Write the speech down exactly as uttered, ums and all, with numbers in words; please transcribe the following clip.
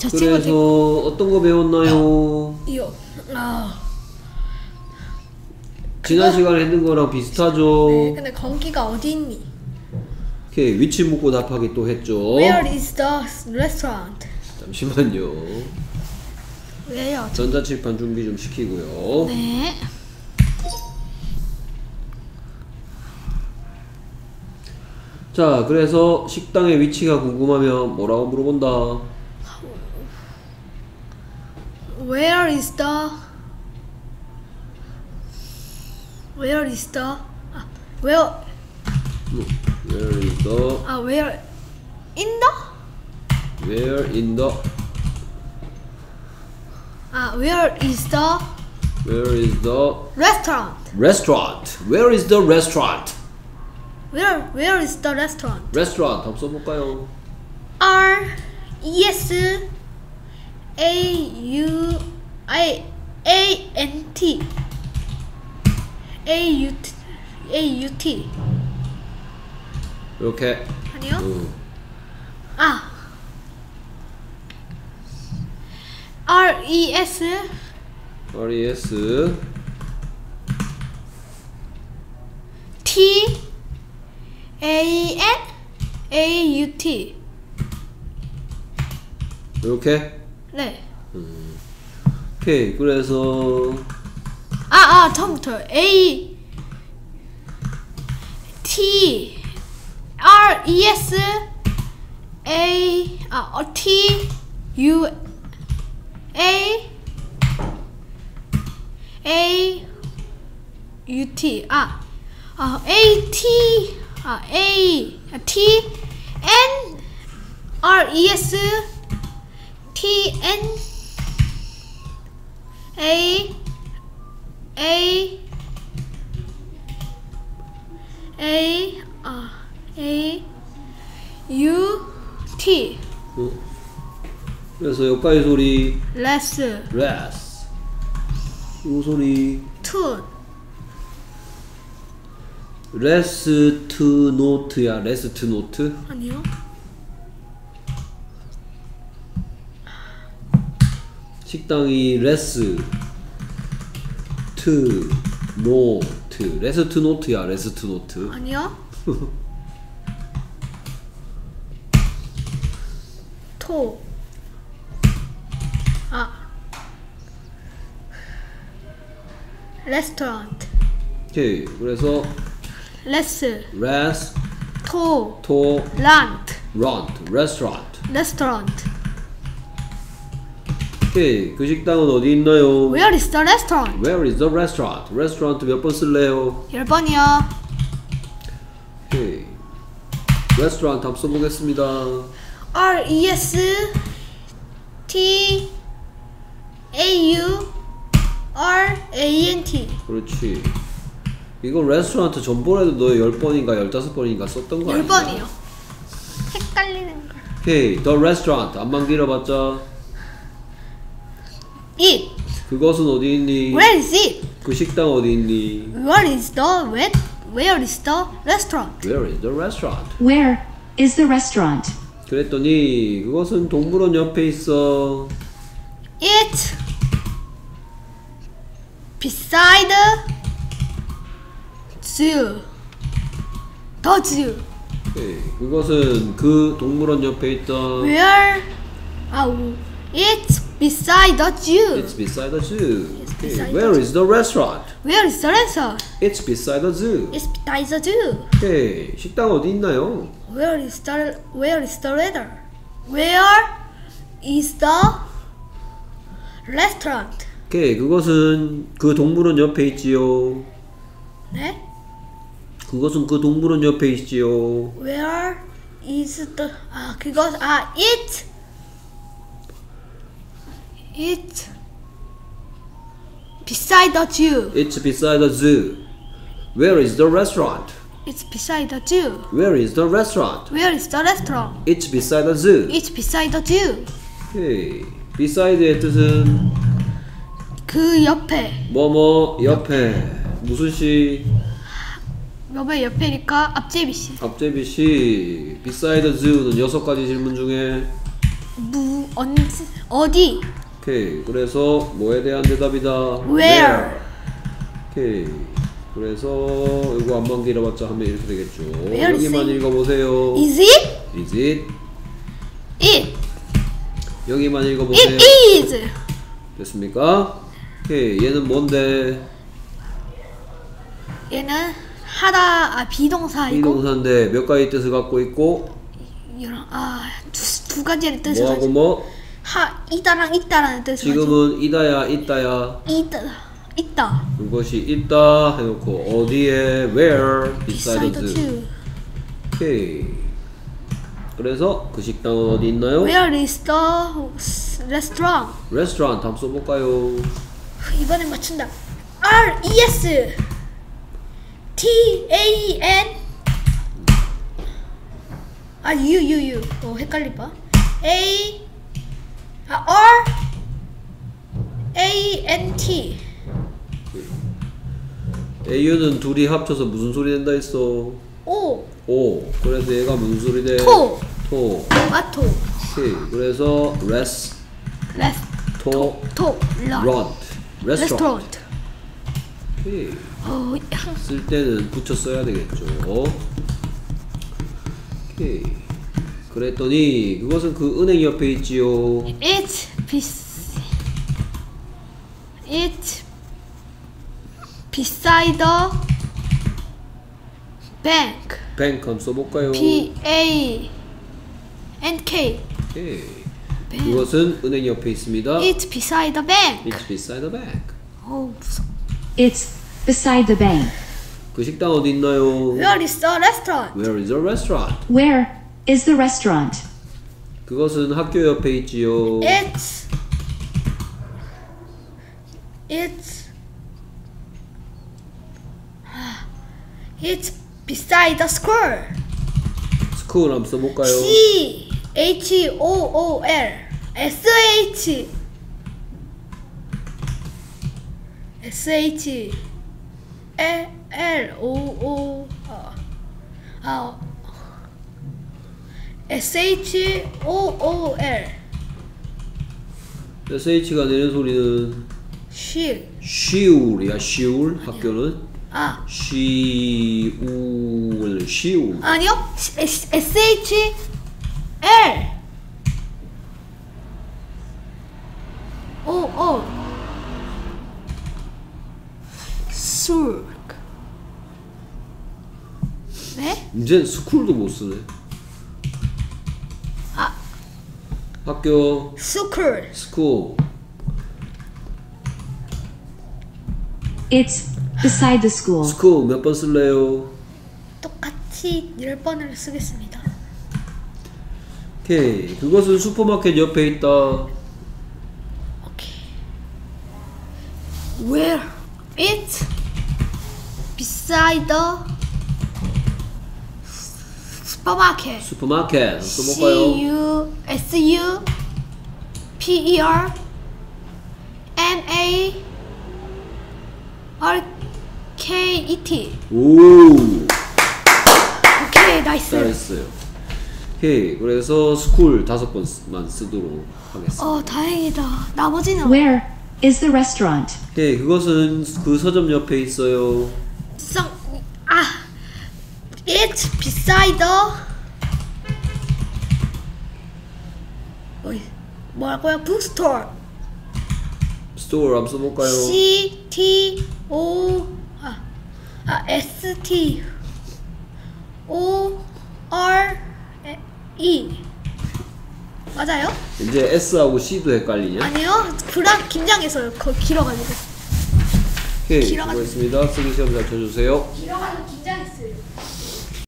저 그래서 친구 어떤 거 배웠나요? 이요. 아. 지난 그거... 시간에 했는 거랑 비슷하죠? 네, 근데 거기가 어디 있니? 오케이, 위치 묻고 답하기 또 했죠? Where is the restaurant? 잠시만요. 왜요? 전자칠판 준비 좀 시키고요. 네. 자, 그래서 식당의 위치가 궁금하면 뭐라고 물어본다? Where is the Where is the 아, Where Where is the 아 Where in the Where in the 아 Where is the Where is the restaurant? restaurant? Where is the restaurant? Where Where is the restaurant? restaurant 한번 써볼까요? R E S A U I A N T A U T A U T 이렇게. 아니요? 음. 아 R E S R E S T A N A U T 이렇게. 네. 음. 오케이, 그래서 아, 아, 처음부터 A T R E S A 아, 어, T U A A U T 아, 아 A T 아 A T N R E S T N A A A 아 A U T 음. 그래서 여기까지 소리 less less 요 소리 tune less to note야. less to note? 아니요. 식당이 less to note less to note야. less to note. 아니요. 토. 아. restaurant. 오케이, 그래서 less res 토. to lant. rant restaurant. restaurant. 오케이, 그 식당은 어디 있나요? Where is the restaurant? Where is the restaurant? restaurant 몇 번 쓸래요? 열 번이요. 오케이, restaurant 한번 써보겠습니다. R E S T A U R A N T. 그렇지. 이거 레스토랑트 전번에도 너 열 번인가 열다섯 번인가 썼던 거 아니야? 열 번이요. 헷갈리는 걸. 오케이, the restaurant 안만 길어봤자 It. 그것은 어디 있니? Where is it? 그 식당 어디 있니? Where is the where? Where is the restaurant? Where is the restaurant? Where is the restaurant? 그랬더니 그것은 동물원 옆에 있어. It beside zoo. The zoo. 오케이, 그것은 그 동물원 옆에 있던. Where? Oh, it's beside the zoo. It's beside the zoo. It's 오케이, beside where the is the restaurant? Where is the restaurant? It's beside the zoo. It's beside the zoo. 오케이, 식당 어디 있나요? Where is the Where is the letter? Where is the restaurant? 오케이, 그것은 그 동물원 옆에 있지요. 네? 그것은 그 동물원 옆에 있지요. Where is the 아 그것 아 it it beside the zoo. It's beside the zoo. Where is the restaurant? It's beside the zoo. Where is the restaurant? Where is the restaurant? It's beside the zoo. It's beside the zoo. 오케이, beside의 뜻은 그 옆에 뭐뭐 옆에. 무슨 시? 옆에 옆에니까 앞제비씨. 앞제비 시. beside the zoo는 여섯 가지 질문 중에 무 언 어디? 오케이. 그래서 뭐에 대한 대답이다. Where? 오케이. 그래서 이거 안만 길어봤자 하면 이렇게 되겠죠. Where is 여기만 it? 읽어보세요. Is it? Is it? It. 여기만 읽어보세요. It is. 됐습니까? 오케이. 얘는 뭔데? 얘는 하다 아 비동사이고 비동사인데 몇 가지 뜻을 갖고 있고 이런 아두 두 가지의 뜻을 뭐하고 가지고 뭐? 하 이다랑 있다라는 뜻을 가지고 지금은 이다야 있다야 있다 있다. 그것이 있다 해놓고 어디에 where beside Beside the to. 오케이. 그래서 그 식당은 어디 있나요? Where is the restaurant? 레스토랑 한번 써볼까요? 이번엔 맞춘다. R E S T A N 아 U U U 어 헷갈릴 봐. A 아 R A N T 에이유는 둘이 합쳐서 무슨 소리 낸다 했어? O 오. 그래서 얘가 무슨 소리 내? 토 토. 토마토 오케이. 그래서 레스 레스 토 토 런 런 레스토랑트. 오케이. 어 쓸 때는 붙여 써야 되겠죠. 오케이. 그랬더니 그것은 그 은행 옆에 있지요. It's bes It's beside the bank. 뱅크 한번 써볼까요? B A N K. 오케이. bank. 그것은 은행 옆에 있습니다. It's beside the bank. It's beside the bank. 어 무서워. It's beside the bank. 그 식당 어디 있나요? Where is the restaurant? Where is the restaurant? Where is the restaurant? 그것은 학교 옆에 있지요. It's It's It's beside the school. 스쿨 한번 써볼까요? C H O O L S H S H L L O O 어, 아 S H O O L 에스에이치가 내는 소리는 실 쉬울이야. 쉬울. 학교는 아 쉬울. 쉬울. 아니요 S H L O O 술 네? 이제 스쿨도 못 쓰네. 아 학교 스쿨 스쿨. It's beside the school. 스쿨 몇 번 쓸래요? 똑같이 열 번을 쓰겠습니다. 오케이. 그것은 슈퍼마켓 옆에 있다. 오케이. Where it's beside the supermarket. 슈퍼마켓 써볼까요? C U S U P E R M A R K E T. 오, 오케이 나이스. 잘했어요. 오케이. 그래서 스쿨 다섯 번만 쓰도록 하겠습니다. 어 다행이다. 나머지는 Where is the restaurant? 오케이. 그것은 그 서점 옆에 있어요. 성, 아, it's beside the 어이, 뭐라고요? bookstore. 스토어 한번 써볼까요? C T O 아, 아 S T O R E 맞아요? 이제 S하고 C도 헷갈리냐? 아니요. 불안 긴장해서요. 거 길어가지고. 오케이. 길어가지고. 수고했습니다. 쓰기 시험 잘 쳐주세요. 길어가지고.